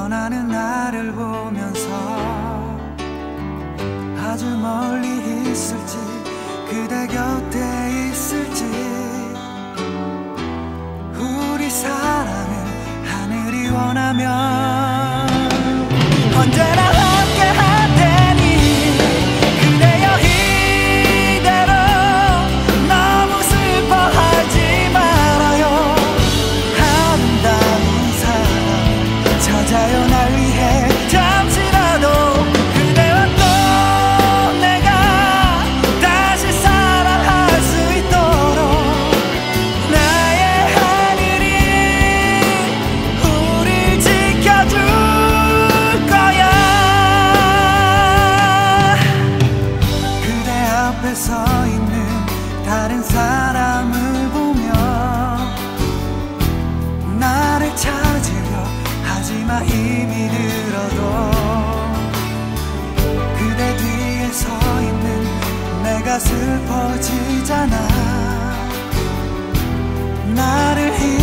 떠나는 나를 보면서 아주 멀리 있을지 그대 곁에 있을지 우리 사랑을 하늘이 원하면 언제나 함께 할 테니 그대여 이대로 너무 슬퍼하지 말아요. 아름다운 사랑 찾아요 날 위해 잠시라도 그대와 또 내가 다시 사랑할 수 있도록 나의 하늘이 우릴 지켜줄 거야. 그대 앞에 서 있는 다른 사람을 보며 나를 찾으려 하지마 힘이 들어도 그대 뒤에 서 있는 내가 슬퍼지잖아. 나를